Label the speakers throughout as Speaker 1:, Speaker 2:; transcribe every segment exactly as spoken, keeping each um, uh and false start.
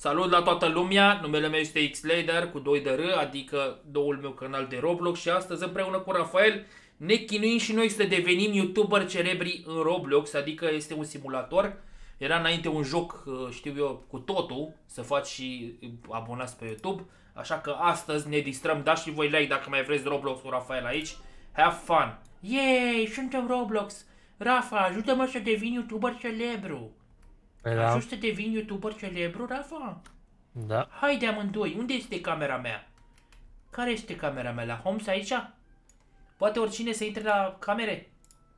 Speaker 1: Salut la toată lumea, numele meu este Xlader cu doi de R, adică noul meu canal de Roblox și astăzi împreună cu Rafael ne chinuim și noi să devenim YouTuber celebri în Roblox, adică este un simulator. Era înainte un joc, știu eu, cu totul, să faci și abonați pe YouTube, așa că astăzi ne distrăm, dați și voi like dacă mai vreți Roblox cu Rafael aici. Have fun! Yay, suntem Roblox! Rafa, ajută-mă să devin YouTuber celebru!
Speaker 2: Da.
Speaker 1: Ajungi să devin YouTuber celebru, Rafa?
Speaker 2: Da.
Speaker 1: Haide amândoi, unde este camera mea? Care este camera mea? La Homes aici? Poate oricine să intre la camere?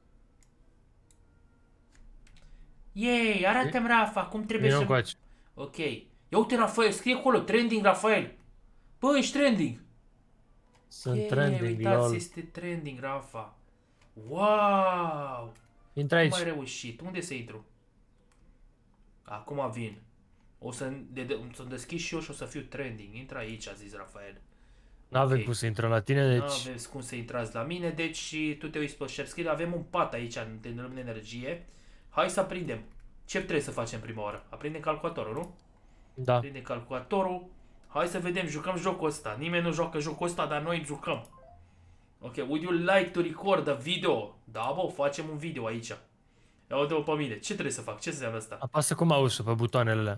Speaker 1: Yay, arată-mi Rafa, cum trebuie
Speaker 2: Eu
Speaker 1: să...
Speaker 2: încoace.
Speaker 1: Ok. Ia uite Rafael, scrie acolo, trending Rafael. Bă, ești trending.
Speaker 2: Sunt
Speaker 1: Yay,
Speaker 2: trending,
Speaker 1: uitați,
Speaker 2: lol.
Speaker 1: este trending, Rafa. Wow.
Speaker 2: Intră
Speaker 1: Cum
Speaker 2: aici.
Speaker 1: ai reușit? Unde să intru? Acum vin. O să, de, de, să deschid și eu și o să fiu trending. Intră aici, a zis Rafael.
Speaker 2: N-avem
Speaker 1: Ok.
Speaker 2: cum să intrăm la tine, deci...
Speaker 1: N-aveți cum să intrați la mine, deci și tu te uiți pe share screen. Avem un pat aici, de în energie. Hai să aprindem. Ce trebuie să facem prima oară? Aprindem calculatorul, nu?
Speaker 2: Da.
Speaker 1: Aprindem calculatorul. Hai să vedem, jucăm jocul ăsta. Nimeni nu joacă jocul ăsta, dar noi jucăm. Ok, would you like to record a video? Da, bă, facem un video aici. Ia uite-o pe mine. Ce trebuie să fac? Ce înseamnă asta?
Speaker 2: Apasă cu mouse-ul pe butoanele alea.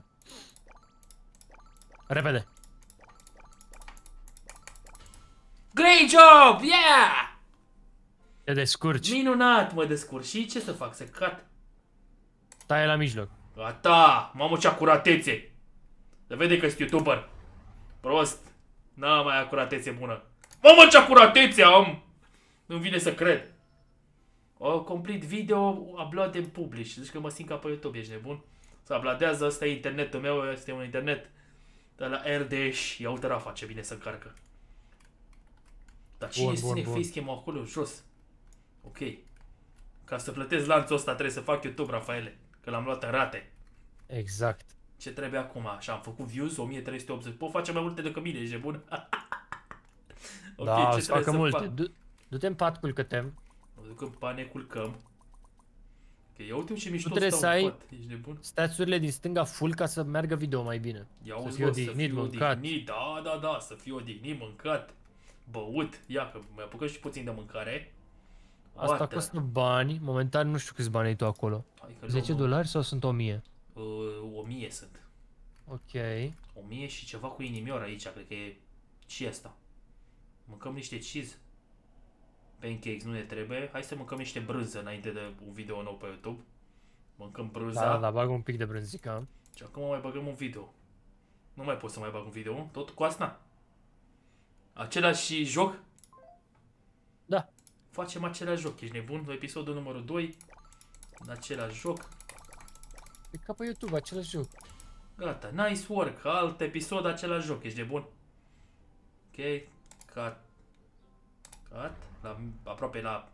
Speaker 2: Repede.
Speaker 1: Great job! Yeah!
Speaker 2: Te descurci.
Speaker 1: Minunat, mă descurc. Și ce să fac? Să cat?
Speaker 2: Taie la mijloc.
Speaker 1: Gata! Mamă, ce acuratețe! Se vede că sunt YouTuber. Prost. N-am mai acuratețe bună. Mamă, ce acuratețe am! Nu vine să cred. O complete video upload and publish. Zici că mă simt ca pe YouTube, ești nebun? Se uploadează, ăsta e internetul meu, este un internet de la R D S. Ia uite Rafa, ce bine se încarcă. Dar cine
Speaker 2: Bun,
Speaker 1: ține
Speaker 2: bun, bun.
Speaker 1: facecam-ul acolo jos? Ok. Ca să plătesc lanțul ăsta trebuie să fac YouTube, Rafaele. Că l-am luat în rate.
Speaker 2: Exact.
Speaker 1: Ce trebuie acum? Așa, am făcut views, o mie trei sute optzeci. Pot face mai multe decât mine, ești bun? Ok,
Speaker 2: Da,
Speaker 1: ce
Speaker 2: să facă
Speaker 1: trebuie
Speaker 2: multe.
Speaker 1: fac?
Speaker 2: Du- Du-te în pat, culcă-te.
Speaker 1: Mă duc în pane, culcăm. Ok, ia uite ce mișto
Speaker 2: trebuie
Speaker 1: stau
Speaker 2: să
Speaker 1: în
Speaker 2: ai-
Speaker 1: pat. Ești nebun?
Speaker 2: Stats-urile din stânga full ca să meargă video mai bine.
Speaker 1: Ia
Speaker 2: Să
Speaker 1: uzi,
Speaker 2: fii
Speaker 1: bă, să
Speaker 2: odihnit,
Speaker 1: fiu
Speaker 2: mâncat.
Speaker 1: odihnit. Da, da, da, să fiu odihnit, mâncat. Băut. Ia că mai apucă și puțin de mâncare.
Speaker 2: Asta
Speaker 1: What the-
Speaker 2: costă bani. Momentan nu știu câți bani ai tu acolo.
Speaker 1: Hai că
Speaker 2: zece
Speaker 1: luăm,
Speaker 2: dolari sau sunt o mie?
Speaker 1: Uh, o mie sunt.
Speaker 2: Ok.
Speaker 1: O mie și ceva cu inimioară aici, cred că e și asta. Mâncăm niște cheese. Pancakes nu ne trebuie. Hai să mâncăm niște brânză înainte de un video nou pe YouTube. Mâncăm brânza.
Speaker 2: Da, da, da, bag un pic de brânzică.
Speaker 1: Și acum mai băgăm un video. Nu mai pot să mai bag un video. Tot cu asta. Același joc?
Speaker 2: Da.
Speaker 1: Facem același joc. Ești nebun? Episodul numărul doi. În același joc.
Speaker 2: E ca pe YouTube, același joc.
Speaker 1: Gata. Nice work. Alt episod, același joc. Ești nebun? Ok. Cut. Cut. La, aproape la...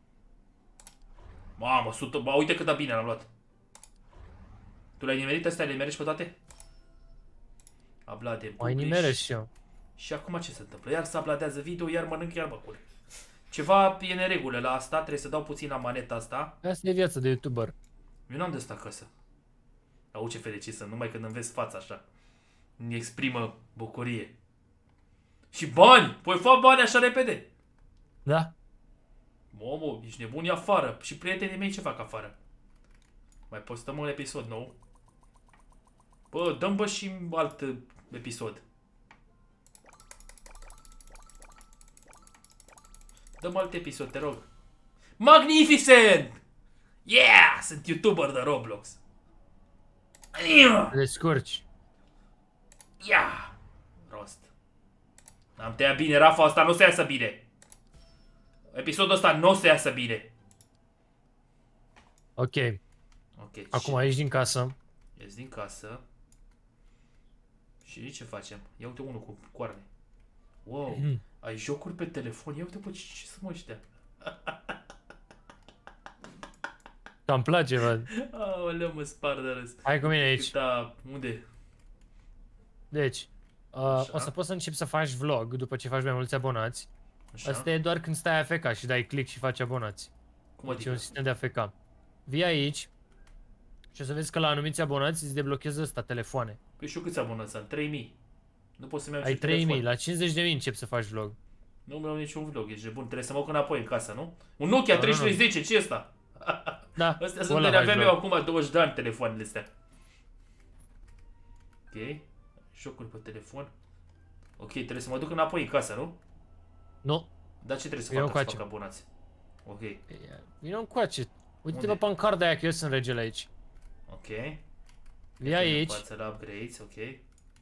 Speaker 1: Mamă, o sută... Ba, uite cât de bine l-am luat. Tu le-ai nimerit astea? Le nimerești pe toate? Abla de
Speaker 2: Mai
Speaker 1: publish.
Speaker 2: nimeresc și eu.
Speaker 1: Și acum ce se întâmplă? Iar se uploadează video, iar mănânc, iar mă culc. Ceva e neregulă la asta, trebuie să dau puțin la maneta asta.
Speaker 2: Asta e viața de YouTuber.
Speaker 1: Eu n-am de asta acasă. Au ce fericit sunt, numai când îmi vezi fața așa. Îmi exprimă bucurie. Și bani! Păi fac bani așa repede.
Speaker 2: Da?
Speaker 1: Momo, ești nebun, e afară. Și prietenii mei ce fac afară? Mai postăm un episod nou. Bă, dăm bă și alt episod. Dăm alt episod, te rog. Magnificent! Yeah! Sunt YouTuber de Roblox.
Speaker 2: Te descurci.
Speaker 1: Yeah! Rost. Am tăiat bine, Rafa, asta nu o să iasă bine. Episodul ăsta nu o să iasă bine.
Speaker 2: Ok.
Speaker 1: Ok.
Speaker 2: Acum ieși din casă.
Speaker 1: Ies din casă. Și ce facem? Ia uite unul cu coarne. Wow. Ai jocuri pe telefon? Ia uite pe ce, ce sunt ăștia.
Speaker 2: Îmi place, văd.
Speaker 1: Aoleu, mă spar de râs.
Speaker 2: Hai cu mine aici.
Speaker 1: Da, unde?
Speaker 2: Deci, uh, o să poți să începi să faci vlog după ce faci mai mulți abonați.
Speaker 1: Așa?
Speaker 2: Asta e doar când stai A F K și dai click și faci abonați.
Speaker 1: Cum
Speaker 2: Deci
Speaker 1: adică?
Speaker 2: e un sistem de A F K. Vii aici și o să vezi că la anumiți abonați îți deblochează ăsta telefoane.
Speaker 1: Păi și eu câți abonați am? trei mii. Nu pot să-mi iau
Speaker 2: Ai
Speaker 1: nici
Speaker 2: trei mii,
Speaker 1: telefon.
Speaker 2: la cincizeci de mii încep să faci vlog.
Speaker 1: Nu mi-au niciun vlog, ești de bun. Trebuie să mă duc înapoi în casă, nu? Un Nokia
Speaker 2: Da,
Speaker 1: trei
Speaker 2: nu, nu.
Speaker 1: trei zece, ce e ăsta?
Speaker 2: Da,
Speaker 1: Astea
Speaker 2: cu
Speaker 1: sunt
Speaker 2: ăla
Speaker 1: de
Speaker 2: faci
Speaker 1: aveam
Speaker 2: vlog.
Speaker 1: eu acum douăzeci de ani telefoanele astea. Ok. Jocuri pe telefon. Ok, trebuie să mă duc înapoi în casă, nu?
Speaker 2: Nu.
Speaker 1: Dar ce trebuie să
Speaker 2: Eu
Speaker 1: fac ca să
Speaker 2: încoace.
Speaker 1: fac abonați? Ok.
Speaker 2: Vino încoace. Uite-te
Speaker 1: Unde?
Speaker 2: pe pancarda aia că eu sunt regele aici.
Speaker 1: Ok.
Speaker 2: Ia aici.
Speaker 1: Față la upgrades, ok.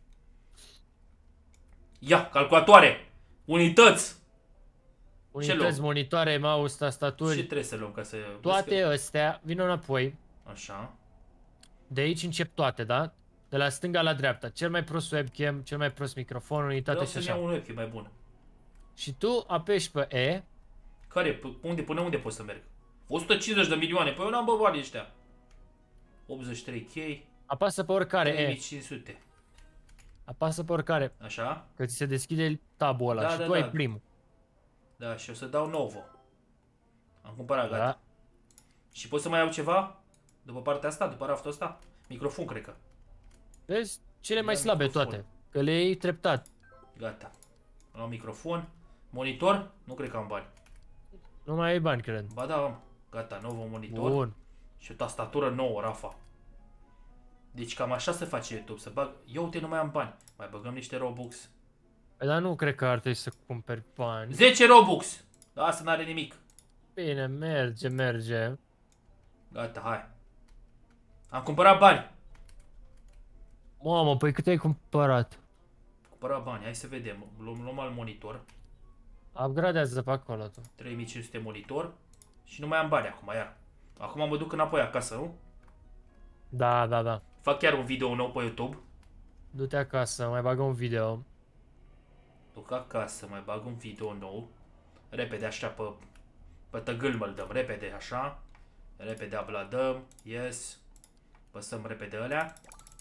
Speaker 1: Ia, calculatoare! Unități!
Speaker 2: Unități,
Speaker 1: luăm?
Speaker 2: monitoare, mouse,
Speaker 1: Ce
Speaker 2: tastaturi.
Speaker 1: trebuie să luăm ca să...
Speaker 2: Toate astea, vino înapoi.
Speaker 1: Așa.
Speaker 2: De aici încep toate, da? De la stânga la dreapta. Cel mai prost webcam, cel mai prost microfon, unitate
Speaker 1: Vreau
Speaker 2: și
Speaker 1: să-mi
Speaker 2: așa.
Speaker 1: iau un webcam mai bun.
Speaker 2: Și tu apeși pe E.
Speaker 1: Care? P unde? Până unde pot să merg? o sută cincizeci de milioane. Păi eu n-am bă banii ăștia. optzeci și trei K.
Speaker 2: Apasă pe oricare
Speaker 1: trei mii
Speaker 2: E.
Speaker 1: cinci sute.
Speaker 2: Apasă pe oricare.
Speaker 1: Așa?
Speaker 2: Că ți se deschide tabul ăla
Speaker 1: Da,
Speaker 2: și
Speaker 1: da,
Speaker 2: tu
Speaker 1: da.
Speaker 2: ai primul.
Speaker 1: Da, și o să dau Novo. Am cumpărat, gata.
Speaker 2: Da.
Speaker 1: Și pot să mai iau ceva? După partea asta? După raftul ăsta? Microfon, cred că.
Speaker 2: Vezi? Cele mai
Speaker 1: Ia
Speaker 2: slabe
Speaker 1: microfon.
Speaker 2: toate. Că le iei treptat.
Speaker 1: Gata. Am microfon. Monitor? Nu cred că am bani.
Speaker 2: Nu mai ai bani, cred.
Speaker 1: Ba da, am. Gata, Novo monitor.
Speaker 2: Bun.
Speaker 1: Și o tastatură nouă, Rafa. Deci cam așa se face YouTube, să bag... Eu uite, nu mai am bani. Mai băgăm niște Robux.
Speaker 2: Păi, dar nu cred că ar trebui să cumperi bani.
Speaker 1: zece Robux! Da, asta n-are nimic.
Speaker 2: Bine, merge, merge.
Speaker 1: Gata, hai. Am cumpărat bani.
Speaker 2: Mamă, păi cât ai cumpărat?
Speaker 1: Cumpărat bani, hai să vedem. Luăm, luăm al monitor.
Speaker 2: Upgradează pe acolo tu.
Speaker 1: trei mii cinci sute monitor. Și nu mai am bani acum, iar. Acum mă duc înapoi acasă, nu?
Speaker 2: Da, da, da.
Speaker 1: Fac chiar un video nou pe YouTube.
Speaker 2: Du-te acasă, mai bagă un video.
Speaker 1: Duc acasă, mai bag un video nou. Repede așa pe, pe tăgâlmă îl dăm, repede așa. Repede abladăm, yes. Păsăm repede alea.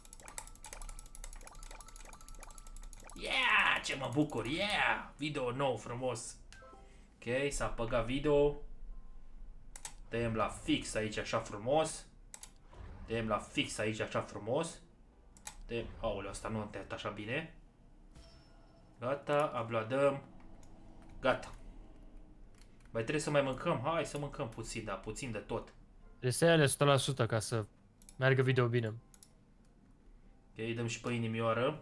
Speaker 1: Yeah, ce mă bucur, yeah! Video nou, frumos. Ok, s-a băgat video. Tăiem la fix aici așa frumos. Tăiem la fix aici așa frumos. Tăiem... Aoleu, asta nu am tăiat așa bine. Gata, abladăm. Gata. Mai trebuie să mai mâncăm? Hai să mâncăm puțin, da, puțin de tot.
Speaker 2: Trebuie să iei ale o sută la sută ca să meargă video bine.
Speaker 1: Ok, dăm și pe inimioară.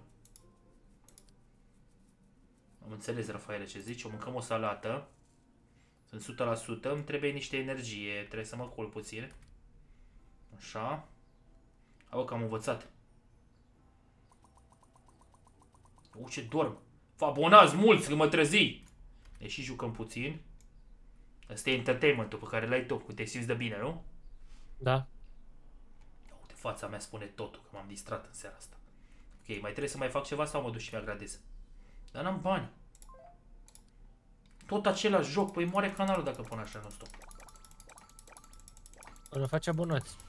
Speaker 1: Am înțeles, Rafaele, ce zici. O mâncăm o salată. Sunt o sută la sută. Îmi trebuie niște energie. Trebuie să mă col puțin. Așa. Au că am învățat. U, ce dorm. Fabonați mulți, că mă trezi. Ne și jucăm puțin. Asta e entertainment-ul pe care l-ai tu, că te simți de bine, nu?
Speaker 2: Da.
Speaker 1: Uite, fața mea spune totul, că m-am distrat în seara asta. Ok, mai trebuie să mai fac ceva sau mă duc și mi-agradez? Dar n-am bani. Tot același joc, păi moare canalul dacă pun așa, nu stop.
Speaker 2: Până faci abonați.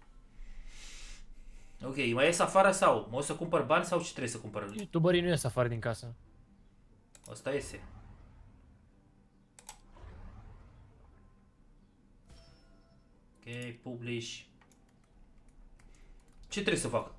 Speaker 1: Ok, mai ies afară sau? Mă o să cumpăr bani sau ce trebuie să cumpăr?
Speaker 2: YouTuberii nu ies afară din casă.
Speaker 1: Asta iese. Ok, publish. Ce trebuie să fac?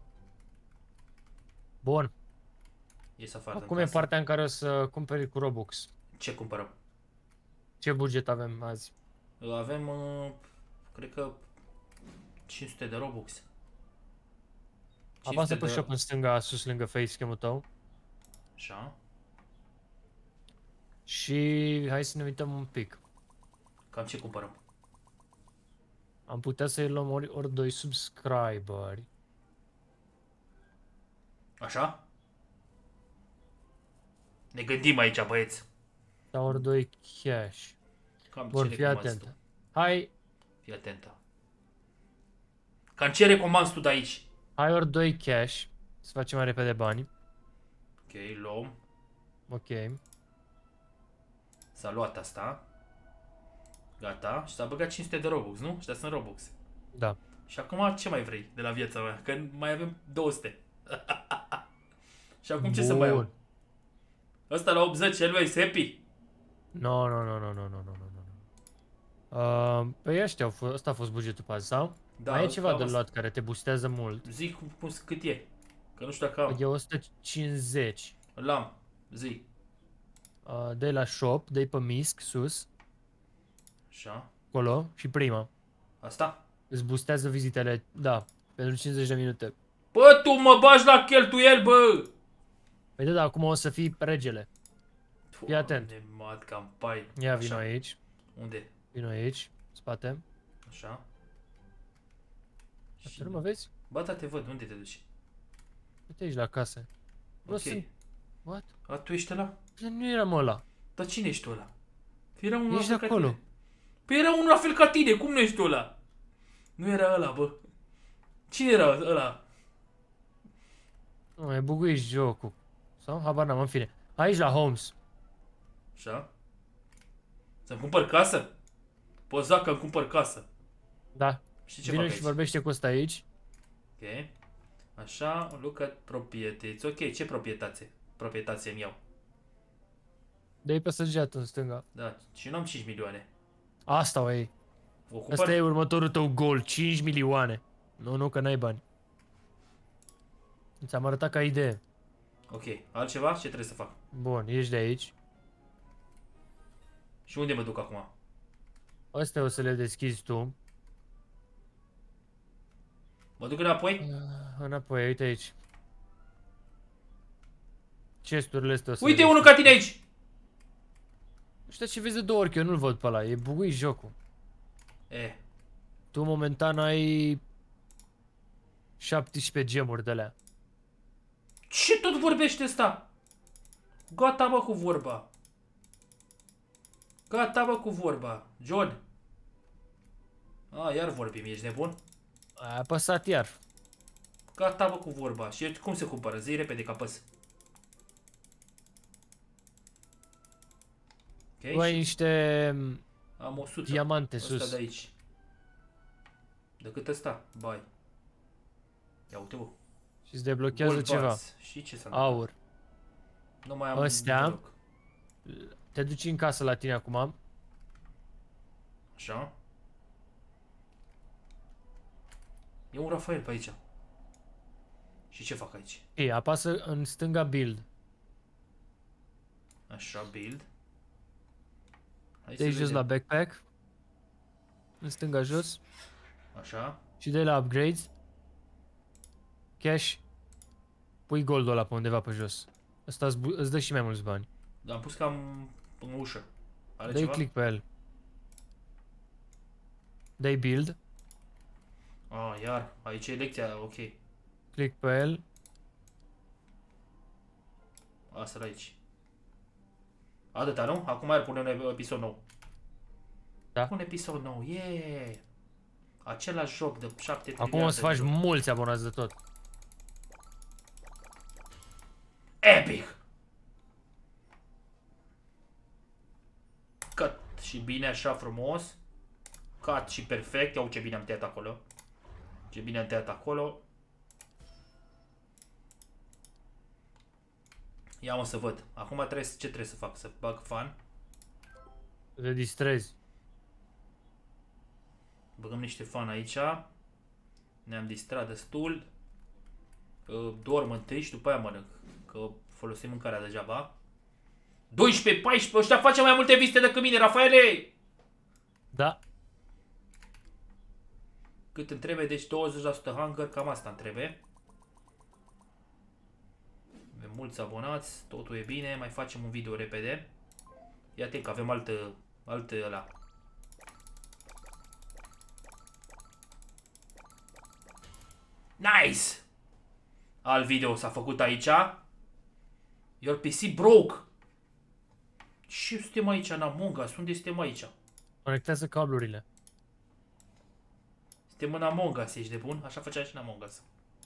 Speaker 2: Bun.
Speaker 1: Ies afară din
Speaker 2: Acum e
Speaker 1: casă.
Speaker 2: partea în care o să cumperi cu Robux.
Speaker 1: Ce cumpărăm?
Speaker 2: Ce buget avem azi?
Speaker 1: Avem, uh, cred că, cinci sute de Robux.
Speaker 2: Apasă pe
Speaker 1: de...
Speaker 2: shop în stânga, sus lângă facecam-ul tău.
Speaker 1: Așa.
Speaker 2: Și hai să ne uităm un pic.
Speaker 1: Cam ce cumpărăm?
Speaker 2: Am putea să-i luăm ori, ori doi subscriberi.
Speaker 1: Așa? Ne gândim aici, băieți.
Speaker 2: Sau ori doi cash.
Speaker 1: Cam
Speaker 2: Bun,
Speaker 1: ce
Speaker 2: fii
Speaker 1: recomanzi
Speaker 2: atent.
Speaker 1: tu?
Speaker 2: Hai,
Speaker 1: Fii atentă. Cam ce recomanzi tu de aici?
Speaker 2: hai ori doi cash. Să facem mai repede bani.
Speaker 1: Ok, luăm.
Speaker 2: Ok.
Speaker 1: S-a luat asta. Gata. Și s-a băgat cinci sute de Robux, nu? Și sunt Robux.
Speaker 2: Da.
Speaker 1: Și acum ce mai vrei de la viața mea? Că mai avem două sute. Și acum ce să mai iau? Ăsta la optzeci, el e happy?
Speaker 2: No, no, no, no, no, no, no, no, no. Uh, păi ăștia au fost, ăsta a fost bugetul pe azi, sau?
Speaker 1: Da,
Speaker 2: mai e ceva
Speaker 1: cam
Speaker 2: de
Speaker 1: asta.
Speaker 2: luat care te boostează mult.
Speaker 1: Zic cum, cum, cât e. Că nu știu dacă am.
Speaker 2: E o sută cincizeci.
Speaker 1: L-am. Zi.
Speaker 2: Uh, de la shop, de pe misc, sus,
Speaker 1: Așa.
Speaker 2: acolo, și prima.
Speaker 1: Asta?
Speaker 2: Îți boostează vizitele, da, pentru cincizeci de minute.
Speaker 1: Bă, tu mă bagi la cheltuieli, bă!
Speaker 2: Păi da, dar acum o să fii regele. Fii atent.
Speaker 1: Doamne, mat campai.
Speaker 2: Ia vino aici,
Speaker 1: Unde?
Speaker 2: vino aici, spate.
Speaker 1: Așa.
Speaker 2: Și... Nu mă vezi?
Speaker 1: Ba, da, te văd. Unde te duci?
Speaker 2: Uite aici la casă. Nu
Speaker 1: Ok.
Speaker 2: sunt... What?
Speaker 1: A, tu ești ăla?
Speaker 2: Nu eram ăla.
Speaker 1: Dar cine ești tu ăla? Era unul
Speaker 2: Ești
Speaker 1: la fel ca
Speaker 2: acolo.
Speaker 1: tine. Păi era unul la fel ca tine. Cum nu ești tu ăla? Nu era ăla, bă. Cine era ăla?
Speaker 2: Nu, mai buguit jocul. Sau? Habar n-am, în fine. Aici la Homes.
Speaker 1: Așa. Să-mi cumpăr casă? Poza că îmi cumpăr casă.
Speaker 2: Da.
Speaker 1: Și ce
Speaker 2: Vino
Speaker 1: fac
Speaker 2: și
Speaker 1: aici?
Speaker 2: vorbește cu ăsta aici.
Speaker 1: Ok. Așa, look at proprietăți. Ok, ce proprietate? Proprietate îmi iau.
Speaker 2: Dă-i pe săgeat în stânga.
Speaker 1: Da, și nu am cinci milioane.
Speaker 2: Asta o ei.
Speaker 1: O cumpăr?
Speaker 2: Asta e următorul tău gol. cinci milioane. Nu, nu, că n-ai bani. Ți-am arătat ca idee.
Speaker 1: Ok, altceva? Ce trebuie să fac?
Speaker 2: Bun, ești de aici.
Speaker 1: Și unde mă duc acum?
Speaker 2: Astea o să le deschizi tu.
Speaker 1: Mă duc înapoi?
Speaker 2: Înapoi, uite aici. Chesturile astea o să
Speaker 1: Uite
Speaker 2: le
Speaker 1: unul ca tine aici!
Speaker 2: Nu știu ce vezi de două ori, că eu nu-l văd pe ăla. E buguit jocul.
Speaker 1: E,
Speaker 2: Tu momentan ai șaptesprezece gemuri de alea.
Speaker 1: ce tot vorbește ăsta? Gata, bă, cu vorba. Gata, bă, cu vorba. John. A, iar vorbim, ești nebun?
Speaker 2: Ai apăsat iar.
Speaker 1: Gata, bă, cu vorba. Și cum se cumpără? Zi repede că apăs. Ok,
Speaker 2: Tu ai
Speaker 1: și
Speaker 2: niște
Speaker 1: am o sută.
Speaker 2: diamante
Speaker 1: Ăsta
Speaker 2: sus.
Speaker 1: de aici. De cât ăsta? Bai. Ia uite, bă.
Speaker 2: Și îți deblochează
Speaker 1: Gold
Speaker 2: ceva.
Speaker 1: bars. Și ce s-a întâmplat?
Speaker 2: Aur.
Speaker 1: Nu mai am
Speaker 2: Ăstea.
Speaker 1: deloc.
Speaker 2: Te duci în casă la tine acum.
Speaker 1: Așa. E un Rafael pe aici. Și ce fac aici?
Speaker 2: Ei, apasă în stânga build.
Speaker 1: Așa, build. Hai
Speaker 2: Dă-i
Speaker 1: să
Speaker 2: jos la
Speaker 1: vedem.
Speaker 2: backpack. În stânga jos.
Speaker 1: Așa.
Speaker 2: Și dă la upgrades. Cash. Pui goldul ăla pe undeva pe jos. Ăsta îți, îți dă și mai mulți bani.
Speaker 1: Am pus cam în ușă. Are
Speaker 2: Dă-i
Speaker 1: ceva?
Speaker 2: click pe el. Dă-i build.
Speaker 1: Ah, iar. Aici e lecția, ok.
Speaker 2: Click pe el.
Speaker 1: Asta aici. Atâta, nu? Acum iar pune un episod nou.
Speaker 2: Da.
Speaker 1: Un episod nou, yeah! Același joc de șapte
Speaker 2: Acum o să faci mulți abonați de tot.
Speaker 1: Epic! Cut și bine așa frumos. Cut și perfect. Iau ce bine am tăiat acolo. Ce bine am tăiat acolo. Ia mă să văd. Acum trebuie, ce trebuie să fac? Să bag fan.
Speaker 2: Să te distrezi.
Speaker 1: Băgăm niște fan aici. Ne-am distrat destul. Dorm întâi și după aia mănânc. Că folosim mâncarea degeaba. doisprezece, paisprezece, ăștia face mai multe vizite decât mine, Rafaele!
Speaker 2: Da.
Speaker 1: Cât îmi trebuie, deci douăzeci la sută hunger, cam asta îmi trebuie. Avem mulți abonați, totul e bine, mai facem un video repede. Iată că avem altă, altă ăla. Nice! Alt video s-a făcut aici. Your P C broke. Și suntem aici în Among Us, unde suntem aici?
Speaker 2: Conectează cablurile.
Speaker 1: Suntem în Among Us, ești de bun? Așa făceam și în Among Us.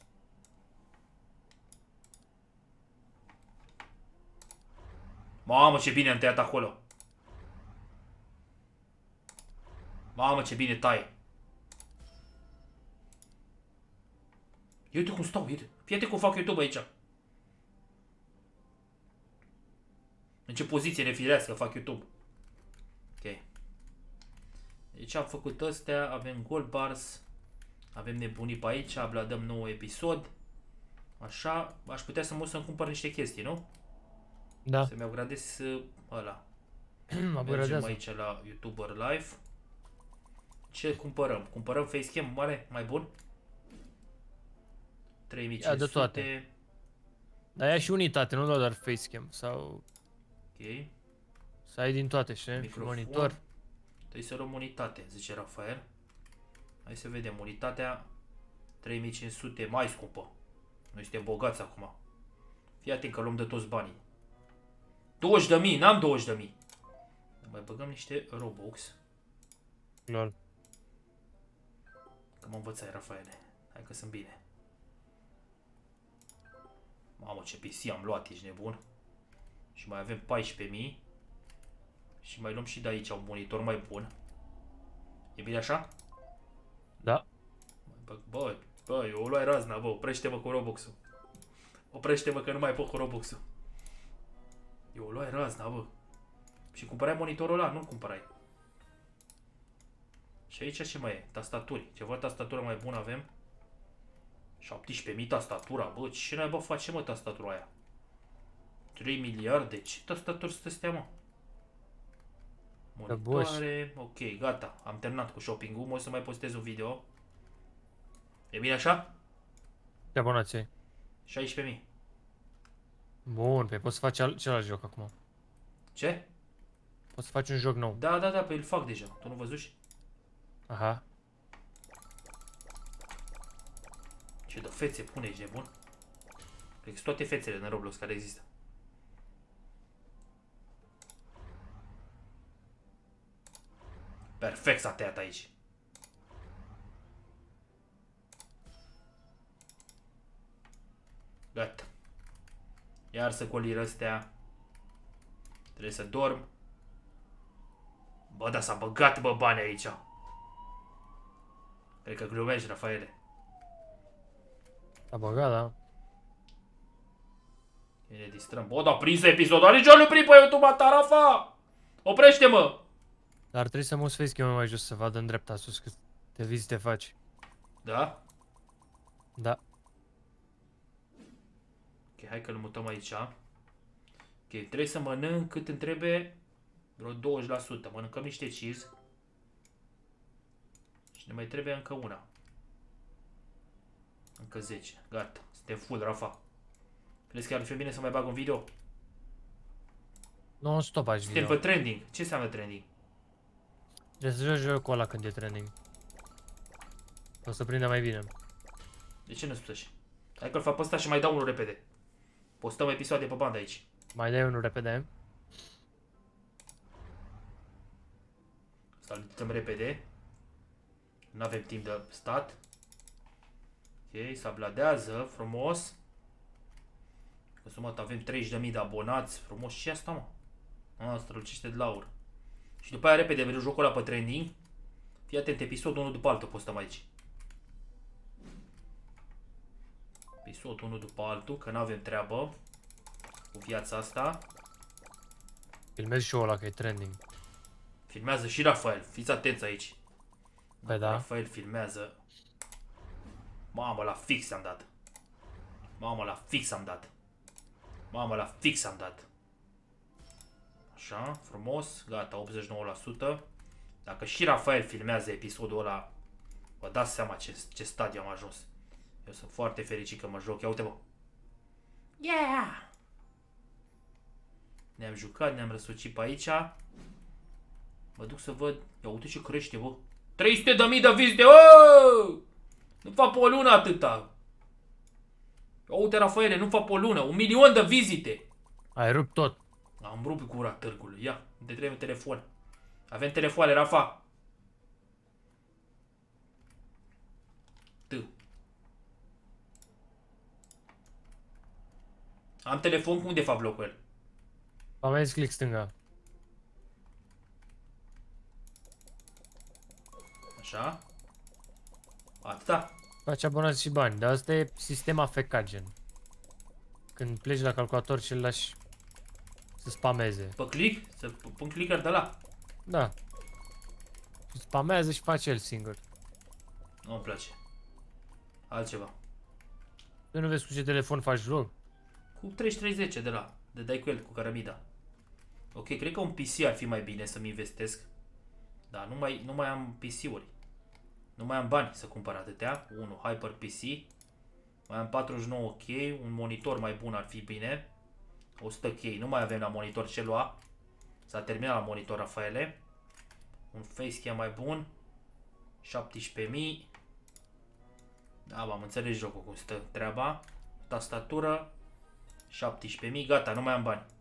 Speaker 1: Mamă, ce bine am tăiat acolo. Mamă, ce bine taie. Ia uite cum stau, uite. Fii cum fac YouTube aici. În ce poziție nefirească fac YouTube. Ok. Deci am făcut astea, avem gold bars, avem nebunii pe aici, abladăm nou episod. Așa, aș putea să mă să-mi cumpăr niște chestii, nu?
Speaker 2: Da.
Speaker 1: Să-mi upgradez uh, ăla.
Speaker 2: Mă
Speaker 1: Mergem aici la YouTuber Live. Ce cumpărăm? Cumpărăm facecam mare, mai bun? trei mii cinci sute.
Speaker 2: Ia de toate. Dar ia și unitate, nu doar facecam. Sau...
Speaker 1: Ok.
Speaker 2: Să ai din toate, știi?
Speaker 1: Microfon.
Speaker 2: Monitor.
Speaker 1: Trebuie să luăm unitate, zice Rafael. Hai să vedem, unitatea trei mii cinci sute, mai scumpă. Noi suntem bogați acum. Fii atent că luăm de toți banii. douăzeci de mii, n-am douăzeci de mii. Mai băgăm niște Robux.
Speaker 2: Lol.
Speaker 1: Că mă învățai, Rafaele. Hai că sunt bine. Mamă, ce P C am luat, ești nebun. Și mai avem paisprezece mii. Și mai luăm și de aici un monitor mai bun. E bine așa?
Speaker 2: Da.
Speaker 1: Bă, bă, bă, eu o luai razna, bă, oprește-mă cu Robux-ul. Oprește-mă că nu mai pot cu Robux-ul. Eu o luai razna, bă. Și cumpărai monitorul ăla, nu-l cumpărai. Și aici ce mai e? Tastaturi. Ceva tastatură mai bună avem? șaptesprezece mii tastatura, bă, ce naiba face, mă, tastatura aia? trei miliarde? Ce tastaturi sunt astea, mă? Monitoare, ok, gata, am terminat cu shopping-ul, mă o să mai postez un video. E bine așa?
Speaker 2: Ce abonați ai?
Speaker 1: șaisprezece mii.
Speaker 2: Bun, pe poți să faci al celălalt joc acum.
Speaker 1: Ce?
Speaker 2: Poți să faci un joc nou.
Speaker 1: Da, da, da, pe îl fac deja, tu nu văzuși?
Speaker 2: Aha.
Speaker 1: Ce de fețe pune, ești nebun? Cred că toate fețele în Roblox care există. Perfect s-a tăiat aici. Gata. Iar să coliră astea. Trebuie să dorm. Bă, da, s-a băgat, bă, bani aici. Cred că glumești, Rafaele.
Speaker 2: S-a băgat, da.
Speaker 1: Ne distrăm. Bă, dar prins episodul. Are nici o prind pe YouTube, ta, Rafa! Oprește-mă!
Speaker 2: Dar trebuie să muți facecam mai jos să vadă în dreapta sus cât te vizite faci.
Speaker 1: Da?
Speaker 2: Da.
Speaker 1: Ok, hai că îl mutăm aici. Ok, trebuie să mănânc cât îmi trebuie. Vreo douăzeci la sută. Mănâncăm niște cheese. Și ne mai trebuie încă una. Încă zece. Gata. Suntem full, Rafa. Crezi că ar fi bine să mai bag un video?
Speaker 2: Non-stop aș
Speaker 1: Suntem
Speaker 2: video.
Speaker 1: pe trending. Ce înseamnă trending?
Speaker 2: Trebuie să joci jocul ăla când e trending. O să prindă mai bine.
Speaker 1: De ce nu spui așa? Hai că-l fac pe ăsta și mai dau unul repede. Postăm episoade pe bandă aici.
Speaker 2: Mai dai unul repede.
Speaker 1: Să-l dăm repede. Nu avem timp de stat. Ok, se abladează frumos. Consumat, avem treizeci de mii de abonați. Frumos și asta, mă. A, strălucește de laur. Și după aia repede vedem jocul ăla pe trending. Fii atent, episodul unul după altul postăm aici. Episodul unul după altul, că n-avem treabă cu viața asta.
Speaker 2: Filmezi și ăla că e trending.
Speaker 1: Filmează și Rafael, fiți atenți aici.
Speaker 2: Păi da.
Speaker 1: Rafael filmează. Mamă, la fix am dat. Mamă, la fix am dat. Mamă, la fix am dat. Așa, frumos, gata, optzeci și nouă la sută. Dacă și Rafael filmează episodul ăla, vă dați seama ce, ce stadiu am ajuns. Eu sunt foarte fericit că mă joc. Ia uite-mă. Yeah! Ne-am jucat, ne-am răsucit pe aici. Mă duc să văd. Ia uite ce crește, bă. trei sute de mii de vizite, oh! Nu fac pe o lună atâta. Ia uite, Rafaele, nu fac pe o lună. Un milion de vizite.
Speaker 2: Ai rupt tot.
Speaker 1: Am rupt gura târgului. Ia, te trebuie un telefon. Avem telefoane, Rafa. T. Am telefon, cum de fac blocul el?
Speaker 2: Am click stânga.
Speaker 1: Așa. Atâta.
Speaker 2: Faci abonați și bani, dar asta e sistem A F K gen. Când pleci la calculator și îl lași să spameze.
Speaker 1: Pe click? Să pun clicker de la.
Speaker 2: Da. Și spamează și face el singur.
Speaker 1: Nu-mi place. Altceva.
Speaker 2: Tu nu vezi cu ce telefon faci vlog?
Speaker 1: Cu treizeci treizeci de la, de dai cu el, cu cărămida. Ok, cred că un P C ar fi mai bine să-mi investesc. Dar nu mai, nu mai am P C-uri. Nu mai am bani să cumpăr atâtea. Unu, Hyper P C. Mai am patruzeci și nouă K, un monitor mai bun ar fi bine. o sută K, nu mai avem la monitor ce lua. S-a terminat la monitor, Rafaele. Un facecam mai bun. șaptesprezece mii. Da, m-am înțeles jocul cum stă treaba. Tastatură. șaptesprezece mii, gata, nu mai am bani.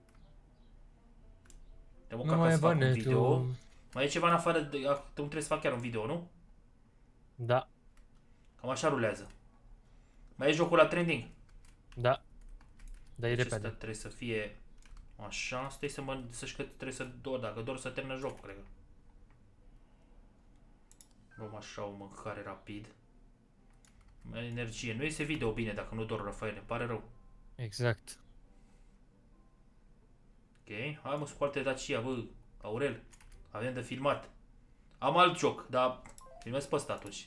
Speaker 2: Nu mai e bani,
Speaker 1: un video.
Speaker 2: tu...
Speaker 1: Mai e ceva în afară de... Nu trebuie să fac chiar un video, nu?
Speaker 2: Da.
Speaker 1: Cam așa rulează. Mai e jocul la trending?
Speaker 2: Da. Dar e
Speaker 1: Deci
Speaker 2: repede.
Speaker 1: ăsta trebuie să fie așa. Stai să mă... Să-și că trebuie să dor. Dacă dor să termină jocul, cred că. Luăm așa o mâncare rapid. Mai energie. Nu iese video bine dacă nu dor, Rafael. Îmi pare rău.
Speaker 2: Exact.
Speaker 1: Ok. Hai mă, scoate Dacia, bă. Aurel. Avem de filmat. Am alt joc, dar filmez pe ăsta atunci.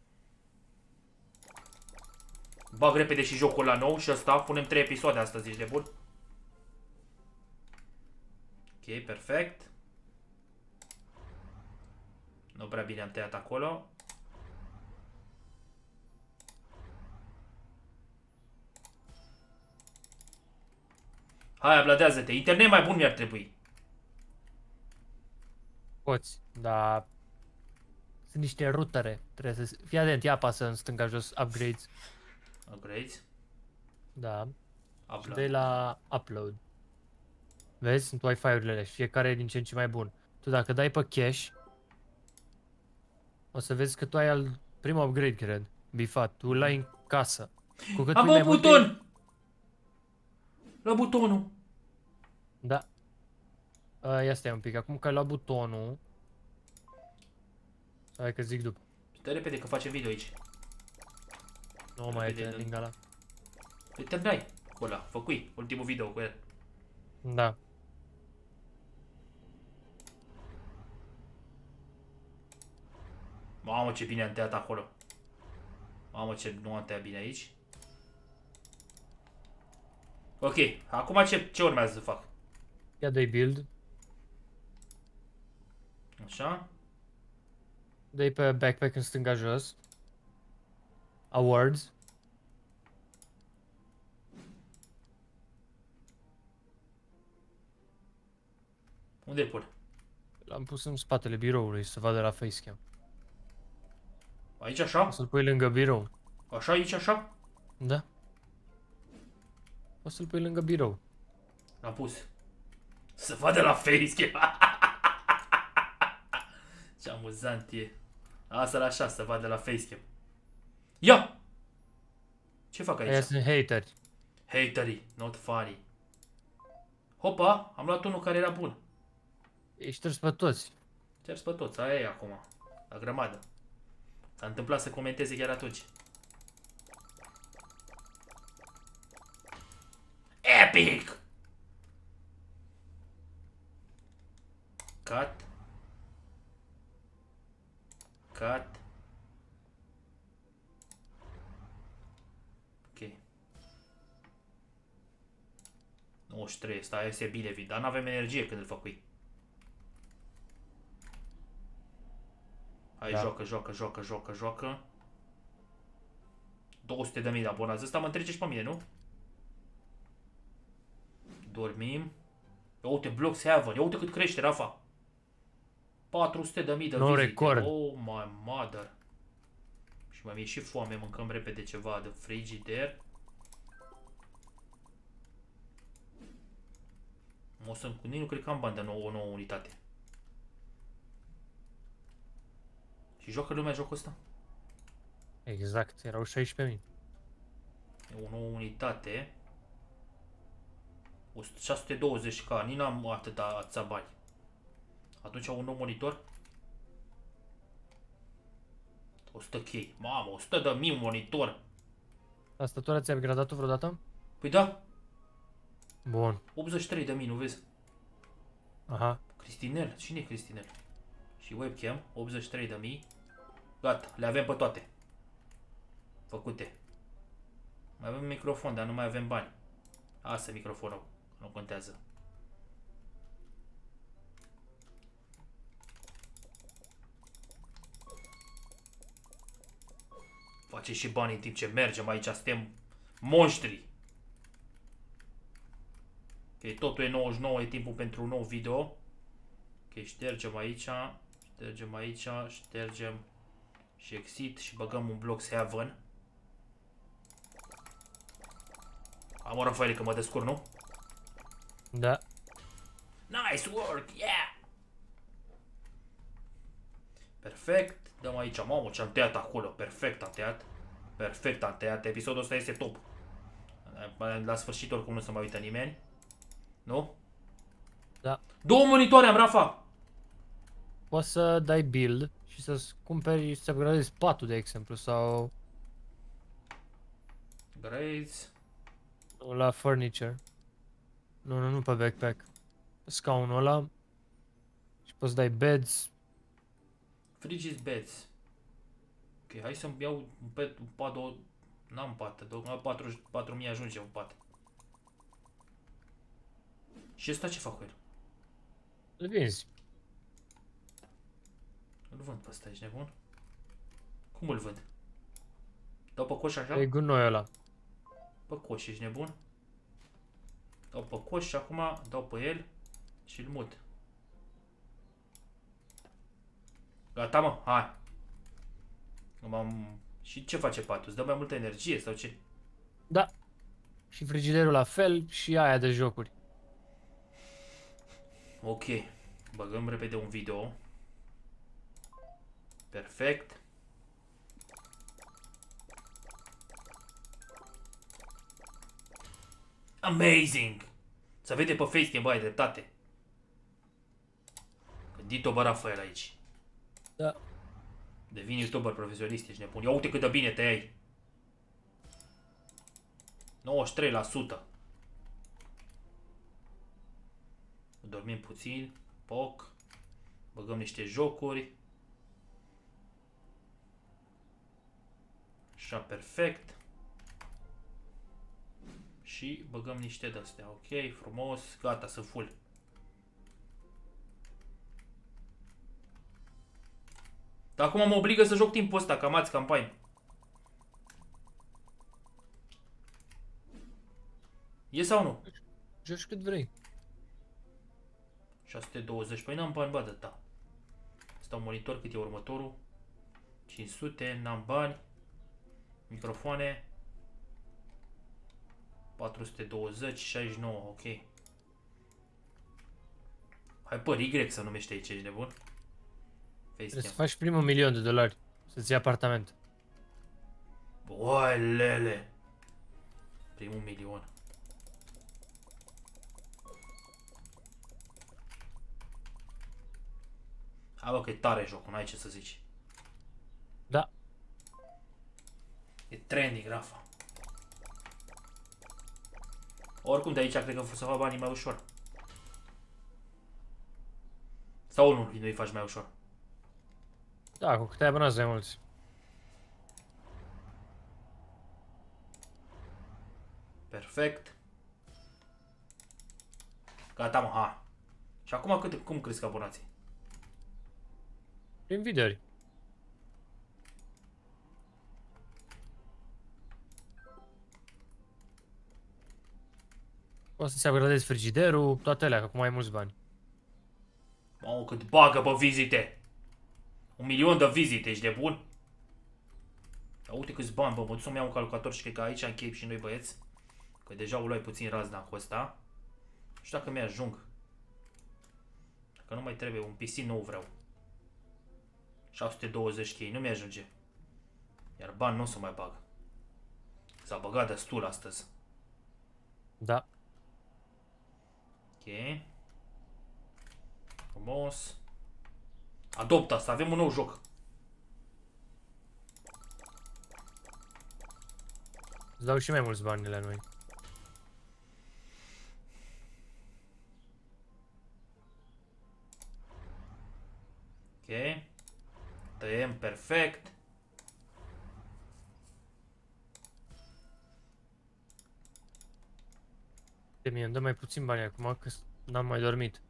Speaker 1: Bag repede și jocul la nou și ăsta. Punem trei episoade astăzi, ești de bun? Ok, perfect. Nu prea bine am tăiat acolo. Hai, abladează-te. Internet mai bun mi-ar trebui.
Speaker 2: Poți, dar... Sunt niște rutere. Trebuie să... Fii atent, ia apasă în stânga jos, upgrades.
Speaker 1: Upgrades.
Speaker 2: Da.
Speaker 1: Upload.
Speaker 2: Și dai la upload. Vezi? Sunt Wi-Fi-urile și fiecare e din ce în ce mai bun. Tu dacă dai pe cache, o să vezi că tu ai al primul upgrade, cred. Bifat. Tu îl ai în casă. Cu cât
Speaker 1: Am
Speaker 2: pui
Speaker 1: un
Speaker 2: mai
Speaker 1: buton!
Speaker 2: multe...
Speaker 1: La butonul.
Speaker 2: Da. Uh, ia stai un pic. Acum că ai luat butonul... Hai că zic după.
Speaker 1: Stai repede că facem video aici.
Speaker 2: Nu mai e trending ăla.
Speaker 1: Păi terminai cu ăla. Făcui ultimul video cu el.
Speaker 2: Da.
Speaker 1: Mamă, ce bine am tăiat acolo. Mamă, ce nu am tăiat bine aici. Ok, acum ce, ce urmează să fac?
Speaker 2: Ia dai build.
Speaker 1: Așa.
Speaker 2: Dai pe backpack în stânga jos. Awards.
Speaker 1: Unde îl pun?
Speaker 2: L-am pus în spatele biroului să vadă la facecam.
Speaker 1: Aici așa?
Speaker 2: O să-l pui lângă birou.
Speaker 1: Așa, aici așa?
Speaker 2: Da. O să-l pui lângă birou.
Speaker 1: L-am pus. Să vadă la facecam. Ce amuzant e. Asta-l așa, să vadă la facecam. Ia! Ce fac aici?
Speaker 2: Aia sunt hateri.
Speaker 1: Haterii, not funny. Hopa, am luat unul care era bun.
Speaker 2: Ești șters pe toți.
Speaker 1: Ți-ar pe toți, aia e acum. La grămadă. S-a întâmplat să comenteze chiar atunci. Epic! Cut. Cut. Ok. nouăzeci și trei, ăsta este bine, vid, dar n-avem energie când îl făcui. Hai, da. joacă, joacă, joacă, joacă, joacă. două sute de mii de abonați. Ăsta mă întrece și pe mine, nu? Dormim. Ia uite, Blocks Heaven. Ia uite cât crește, Rafa. patru sute de mii de
Speaker 2: No
Speaker 1: vizite.
Speaker 2: record.
Speaker 1: Oh my mother. Și mai mi-e și foame. Mâncăm repede ceva de frigider. O să nici nu cred că am bani de nouă, o nouă unitate. Și joacă lumea jocul ăsta?
Speaker 2: Exact, erau șaisprezece mii.
Speaker 1: E o nouă unitate. șase sute douăzeci K, nici n-am atâta, atâția bani. Atunci un nou monitor. o sută K. Mamă, o sută de mii un monitor.
Speaker 2: Tastatura ți-ai upgradat-o vreodată?
Speaker 1: Păi da,
Speaker 2: Bun.
Speaker 1: optzeci și trei de mii, nu vezi?
Speaker 2: Aha.
Speaker 1: Cristinel, cine e Cristinel? Și webcam, optzeci și trei de mii. Gata, le avem pe toate. Făcute. Mai avem microfon, dar nu mai avem bani. Asta e microfonul. Nu contează. Face și bani în timp ce mergem aici. Suntem monștri. Ok, totul e nouăzeci și nouă, e timpul pentru un nou video. Ok, ștergem aici. Ștergem aici. Ștergem și exit și băgăm un block Heaven. Am o Rafael că mă descurc, nu?
Speaker 2: Da.
Speaker 1: Nice work, yeah! Perfect. Dăm aici, mamă, ce-am tăiat acolo. Perfect am tăiat. Perfect am tăiat. Episodul ăsta este top. La sfârșit oricum nu se mai uită nimeni. Nu?
Speaker 2: Da.
Speaker 1: Două monitoare am, Rafa!
Speaker 2: Poți să dai build și să-ți cumperi, să upgradezi patul, de exemplu, sau
Speaker 1: Grades.
Speaker 2: la furniture. Nu, nu, nu pe backpack. Pe scaunul ăla. Și poți să dai beds.
Speaker 1: Frigis beds. Ok, hai să-mi iau un, pet, un pat, o... N-am pat, patru mii ajunge un pat. Și ăsta ce fac cu el?
Speaker 2: Îl vinzi.
Speaker 1: Îl vând pe ăsta, ești nebun? Cum îl vând? Dau pe coș așa?
Speaker 2: E gunoi ăla.
Speaker 1: Pe coș, ești nebun? Dau pe coș și acum dau pe el și îl mut. Gata, mă, hai. M-am... Și ce face patul? Îți dă mai multă energie sau ce?
Speaker 2: Da. Și frigiderul la fel și aia de jocuri.
Speaker 1: Ok. Băgăm repede un video. Perfect. Amazing! Să vede pe facecam, bă, ai dreptate. Dito bă Rafael aici.
Speaker 2: Da.
Speaker 1: Devin youtuber profesionist, ești nebun. Ia uite cât de bine te ai. nouăzeci și trei la sută. Dormim puțin. Poc. Băgăm niște jocuri. Așa, perfect. Și băgăm niște de-astea. Ok, frumos. Gata, sunt full. Dar acum mă obligă să joc timpul ăsta, cam ați campani. E sau nu?
Speaker 2: Joci cât vrei.
Speaker 1: șase sute douăzeci. Păi n-am bani, bă, de ta. Stau monitor, cât e următorul? cinci sute, n-am bani. Microfoane. patru sute douăzeci, șaizeci și nouă, ok. Hai pe Y să numește aici, ești nebun?
Speaker 2: Trebuie să faci primul milion de dolari. Să-ți iei apartament.
Speaker 1: Băi, lele. Primul milion. Hai bă că e tare jocul, n-ai ce să zici.
Speaker 2: Da.
Speaker 1: E trending, Rafa. Oricum de aici cred că să fac banii mai ușor. Sau nu, nu-i faci mai ușor.
Speaker 2: Da, cu câte ai abonați mai mulți.
Speaker 1: Perfect. Gata, mă, ha. Și acum cât, cum crezi că abonații?
Speaker 2: Prin videouri. Poți să-ți upgradezi frigiderul, toate alea, că acum ai mulți bani.
Speaker 1: Mamă, cât bagă pe vizite. Un milion de vizite, ești de bun? Ia uite câți bani, bă, mă duc să-mi iau un calculator și cred că aici închei și noi băieți. Că deja o luai puțin razna cu ăsta. Nu știu dacă mi-ajung. Dacă nu mai trebuie, un P C nou vreau. șase sute douăzeci chei, nu mi-ajunge. Iar bani nu o să mai bag. S-a băgat destul astăzi.
Speaker 2: Da.
Speaker 1: Ok. Frumos. Adoptă asta, avem un nou joc.
Speaker 2: Îți dau și mai mulți bani la noi.
Speaker 1: Ok. Tăiem perfect.
Speaker 2: Uite, mie îmi dă mai puțin bani acum, că n-am mai dormit.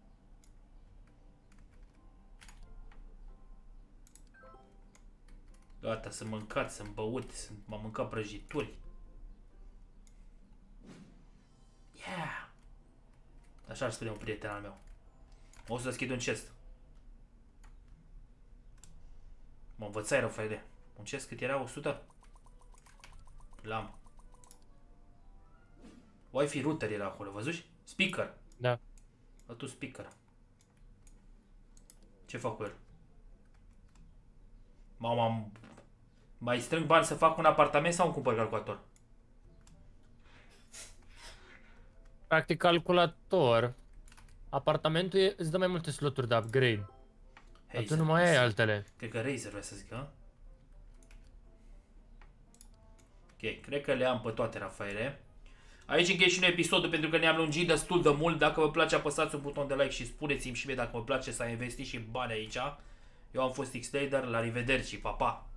Speaker 1: Gata, sunt mâncat, sunt băut, m-am mâncat prăjituri. Yeah! Așa ar spune un prieten al meu. O să deschid un chest. Mă învățai, Rafaele. Un chest cât era? o sută? L-am. Wi-Fi router era acolo, văzuși? Speaker.
Speaker 2: Da.
Speaker 1: Bă, tu speaker. Ce fac cu el? Mama, mai strâng bani să fac un apartament sau îmi cumpăr calculator?
Speaker 2: Practic calculator. Apartamentul e, îți dă mai multe sloturi de upgrade. Dar tu nu mai ai altele.
Speaker 1: Cred că Razer vrea să zic, hă? Ok, cred că le am pe toate, Rafaele. Aici închei și noi episodul pentru că ne-am lungit destul de mult. Dacă vă place, apăsați un buton de like și spuneți-mi și mie dacă vă place să investiți și bani aici. Eu am fost Xlader, la rivederci, pa, pa!